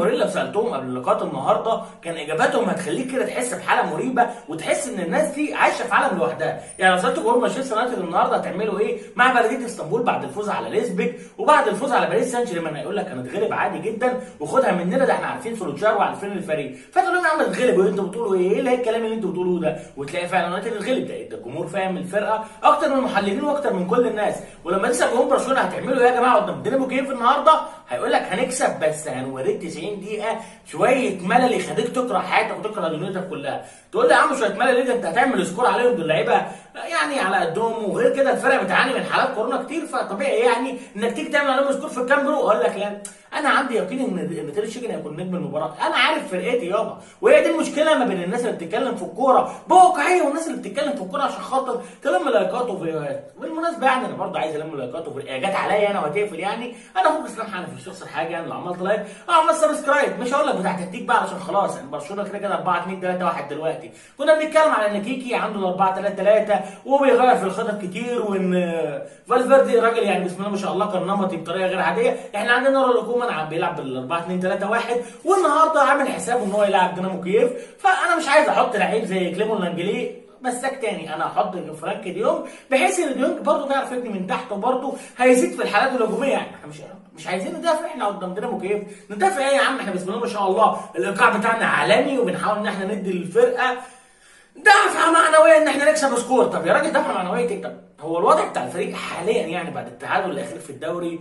وموريلا سالتهم قبل لقاءات النهارده كان اجاباتهم هتخليك كده تحس بحاله مريبه وتحس ان الناس دي عايشه في عالم لوحدها. يعني لو سالت جمهور مانشستر يونايتد النهارده هتعملوا ايه مع بلديه اسطنبول بعد الفوز على ليزبيك وبعد الفوز على باريس سان جيرمان، هيقول لك هنتغلب عادي جدا وخدها مننا، ده احنا عارفين سولوتشار وعارفين الفريق. فتقول لهم يا عم نتغلب وانتوا بتقولوا ايه اللي هي الكلام اللي انتوا بتقولوه ده، وتلاقي فعلا يونايتد اتغلب. ده الجمهور فاهم الفرقه اكتر من المحللين واكتر من كل الناس. ولما تسال جمهور برشلونه هتعملوا ايه يا جماعه قدام دينامو كييف النهارده، هيقول لك هنكسب بس هنوريك 90 دقيقه شويه ملل يخليك تكره حياتك وتكره دنيتك كلها. تقول لي يا عم شويه ملل ليه؟ انت هتعمل سكور عليهم دول لعيبه يعني على قدهم، وغير كده الفرقه بتعاني من حالات كورونا كتير، فطبيعي يعني انك تيجي تعمل عليهم سكور في الكام برو. اقول لك لا، انا عندي يقين ان تير شيجن هيكون نجم المباراه. انا عارف فرقتي يابا، وهي دي المشكله ما بين الناس اللي بتتكلم في الكوره بواقعيه والناس اللي بتتكلم في الكوره عشان خاطر تلم لايكات وفيديوهات. بالمناسبه يعني انا برضه عايز الم لايكات جت عليا انا وهتقفل يعني. انا اخوك اسلام حنفي، مش تخسر حاجه يعني لو عملت لايك او عملت سبسكرايب. مش هقول لك بتاع تكتيك بقى عشان خلاص يعني برشلونه كده كده 4 2 3 1 دلوقتي. كنا بنتكلم على ان كيكي عنده 4 3 3 وبيغير في الخطط كتير، وان فالفيردي راجل يعني بسم الله ما شاء الله كان نمطي بطريقه غير عاديه. احنا عندنا رونالدو كومان عم بيلعب بال 4 2 3 1 والنهارده عامل حسابه ان هو يلعب دينامو كييف. فانا مش عايز احط لعيب زي كليمون لانجلي مساك تاني، انا هحط فرانك ديونج بحيث ان ديونج برضه بيعرف يبني من تحت وبرضه هيزيد في الحالات الهجوميه. يعني احنا مش عايزين ندافع احنا قدام دينامو كييف. ندافع ايه يا عم؟ احنا بسم الله ما شاء الله الايقاع بتاعنا عالمي وبنحاول ان احنا ندي للفرقه دفعه معنويه ان احنا نكسب سكور. طب يا راجل دفعه معنويه ايه؟ طب هو الوضع بتاع الفريق حاليا يعني بعد التعادل الاخير في الدوري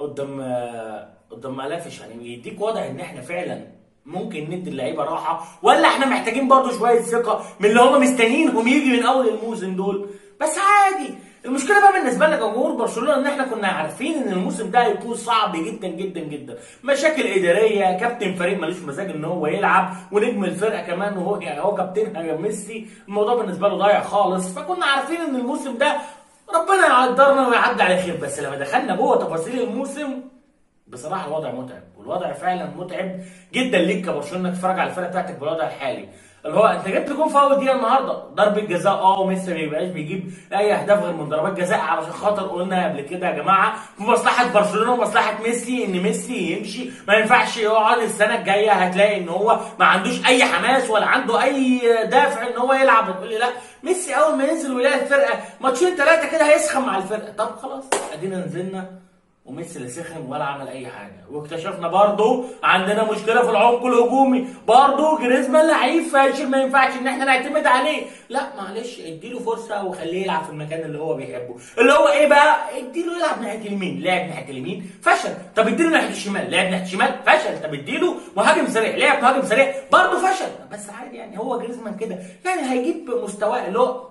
قدام ملافش يعني يديك وضع ان احنا فعلا ممكن ندي اللعيبه راحه، ولا احنا محتاجين برضه شويه ثقه من اللي هم مستنيينهم يجي من اول الموسم دول؟ بس عادي. المشكله بقى بالنسبه لنا كجمهور برشلونه ان احنا كنا عارفين ان الموسم ده هيكون صعب جدا جدا جدا، مشاكل اداريه، كابتن فريق ملوش مزاج ان هو يلعب، ونجم الفرقه كمان وهو يعني هو كابتنها ميسي، الموضوع بالنسبه له ضايع خالص. فكنا عارفين ان الموسم ده ربنا يقدرنا ويعدي على خير. بس لما دخلنا جوه تفاصيل الموسم بصراحه الوضع متعب، والوضع فعلا متعب جدا ليك كبرشلونه انك تتفرج على الفرقه بتاعتك بالوضع الحالي. اللي هو انت جبت جون في اول دقيقه النهارده ضربه جزاء، وميسي ما بيبقاش بيجيب اي اهداف غير من ضربات جزاء، علشان خاطر قلنا قبل كده يا جماعه في مصلحه برشلونه ومصلحه ميسي ان ميسي يمشي، ما ينفعش يقعد. السنه الجايه هتلاقي ان هو ما عندوش اي حماس ولا عنده اي دافع ان هو يلعب. بتقول لي لا، ميسي اول ما ينزل ويلاقي الفرقه ماتشين 3 كده هيسخن مع الفرقه. طب خلاص ادينا نزلنا وميسي اللي سخن ولا عمل اي حاجه. واكتشفنا برضه عندنا مشكله في العمق الهجومي، برضه جريزمان لعيب فاشل ما ينفعش ان احنا نعتمد عليه. لا معلش اديله فرصه وخليه يلعب في المكان اللي هو بيحبه، اللي هو ايه بقى؟ اديله يلعب ناحيه اليمين، لعب ناحيه اليمين فشل. طب اديله ناحيه الشمال، لعب ناحيه الشمال فشل. طب اديله مهاجم سريع، لعب مهاجم سريع برضه فشل. بس عادي يعني هو جريزمان كده يعني هيجيب مستواه اللي هو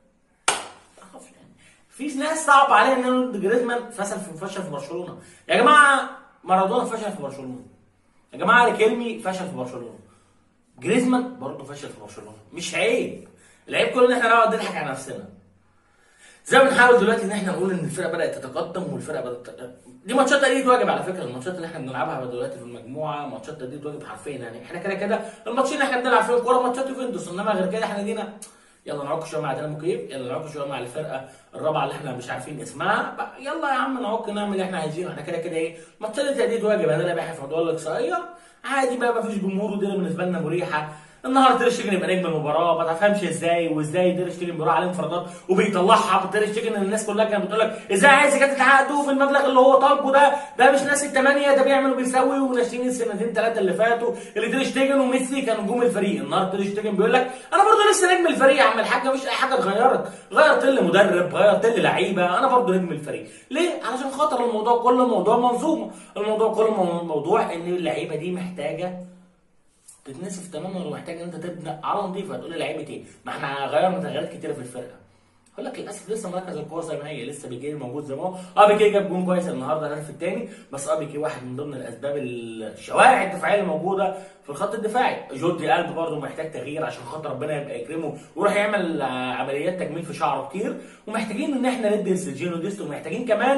في ناس صعب عليها ان جريزمان فشل في برشلونه. يا جماعه مارادونا فشل في برشلونه، يا جماعه ريكيلمي فشل في برشلونه، جريزمان برضه فشل في برشلونه. مش عيب، العيب كله ان احنا نقعد نضحك على نفسنا. زي ما بنحاول دلوقتي ان احنا نقول ان الفرقه بدات تتقدم والفرقه دي ماتشات تأدية واجب على فكره. الماتشات اللي احنا بنلعبها دلوقتي في المجموعه ماتشات تأدية واجب حرفيا. يعني احنا كده كده الماتشين اللي احنا بنلعب فيهم كوره ماتشات يوفنتوس، انما غير كده احنا جينا يلا نعك شويه مع دينامو كييف، يلا نعك شويه مع الفرقه الرابعه اللي احنا مش عارفين اسمها، يلا يا عم نعك نعمل اللي احنا عايزينه. احنا كده كده ايه ماتشات تأدية واجب. هنلعب بقى في موضوع الاقصائيه عادي بقى، مفيش جمهور ودي بالنسبه لنا مريحه. النهارده تير شتيجن يبقى نجم المباراه، ما تفهمش ازاي تير شتيجن بيروح عليه انفرادات وبيطلعها. تير شتيجن الناس كلها كانت بتقول لك ازاي عايز كانت عقده في المبلغ اللي هو طالبه ده مش ناس الثمانيه، ده بيعمل وبيسوي وناشئين السنتين 3 اللي فاتوا اللي تير شتيجن وميسي كانوا نجوم الفريق. النهارده تير شتيجن بيقول لك انا برضه لسه نجم الفريق يا عم الحاج، مش اي حاجه اتغيرت، غيرت لي مدرب، غيرت لي لعيبه، انا برضه نجم الفريق. ليه؟ علشان خاطر الموضوع كله موضوع منظومه، الموضوع كله موضوع ان اللعيبه دي محتاجه تتنسف تماما ومحتاج ان انت تبدا على نظيف. هتقول لي لعيبه ايه؟ ما احنا غيرنا تغييرات كتيره في الفرقه. اقول لك للاسف لسه مركز القوه زي ما هي، لسه بيجي موجود زي ما هو. بيجي جاب جون كويس النهارده الهدف الثاني، بس بيجي واحد من ضمن الاسباب الشوارع الدفاعيه اللي موجوده في الخط الدفاعي. جوردي قلب برضه محتاج تغيير عشان خاطر ربنا يبقى يكرمه ويروح يعمل عمليات تجميل في شعره كتير. ومحتاجين ان احنا ندي لسيرجينو ديست، ومحتاجين كمان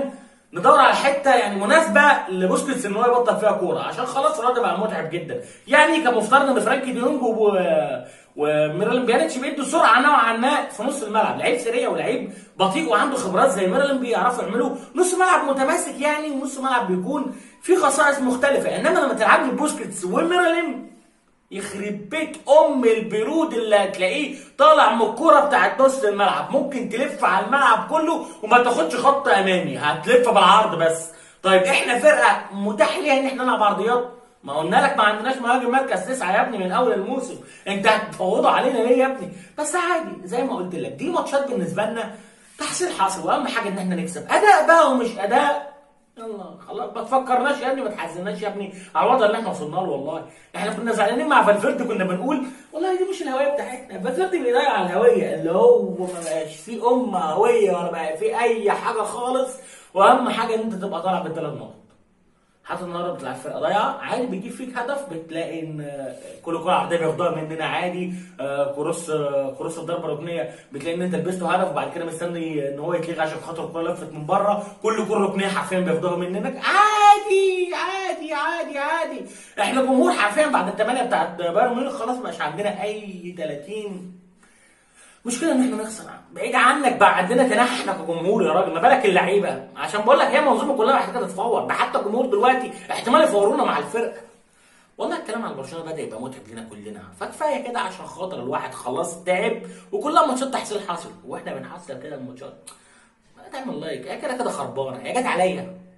ندور على حته يعني مناسبه لبوسكيتس ان هو يبطل فيها كوره، عشان خلاص الراجل بقى متعب جدا. يعني كان مفترض ان فرانكي ديونج وميرلين بيانيتش بيدوا سرعه نوعا ما في نص الملعب، لعيب سريع ولعيب بطيء وعنده خبرات زي ميرلين بيعرفوا يعملوا نص ملعب متماسك يعني، ونص ملعب بيكون فيه خصائص مختلفه. انما لما تلعب لي بوسكيتس وميرلين يخرب بيت ام البرود اللي هتلاقيه طالع من الكوره بتاعت نص الملعب، ممكن تلف على الملعب كله وما تاخدش خط امامي، هتلف بالعرض بس. طيب احنا فرقه متاح ليها ان احنا نلعب عرضيات؟ ما قلنا لك ما عندناش مهاجم مركز 9 يا ابني من اول الموسم، انت هتفوضوا علينا ليه يا ابني؟ بس عادي زي ما قلت لك، دي ماتشات بالنسبه لنا تحصيل حاصل، واهم حاجه ان احنا نكسب. اداء بقى ومش اداء يلا خلاص، ما تفكرناش يا ابني، ما تحزناش يا ابني على الوضع اللي احنا وصلنا له. والله احنا كنا زعلانين مع فالفيردي، كنا بنقول والله دي مش الهويه بتاعتنا، فالفيردي بيضيع الهويه، اللي هو ما بقاش فيه هويه ولا بقى فيه اي حاجه خالص، واهم حاجه ان انت تبقى طالع بالثلاث نقط. حتى النهارده بتلعب فرقه ضايعه عادي بيجيب فيك هدف، بتلاقي ان كل كره عرضيه بياخدوها مننا عادي، كروس الضربه الركنيه بتلاقي ان انت لبسته هدف وبعد كده مستني ان هو يتلغي عشان خاطر الكره لفت من بره، كل كره ركنيه حرفيا بياخدوها منك عادي عادي عادي عادي. احنا جمهور حرفيا بعد الثمانيه بتاعت بايرن ميونخ خلاص مبقاش عندنا اي 30 مشكله ان احنا نخسر. بعيد عنك بقى عندنا تنحي احنا كجمهور يا راجل، ما بالك اللعيبه، عشان بقول لك هي المنظومه كلها محتاجه تتفور، ده حتى الجمهور دلوقتي احتمال يفورونا مع الفرقه. والله الكلام عن برشلونه بدا يبقى متعب لنا كلنا، فكفايه كده عشان خاطر الواحد خلاص تعب، وكلها ماتشات تحصيل حاصل، واحنا بنحصل كده الماتشات. تعمل لايك، هي كده كده خربانه، هي جت عليا.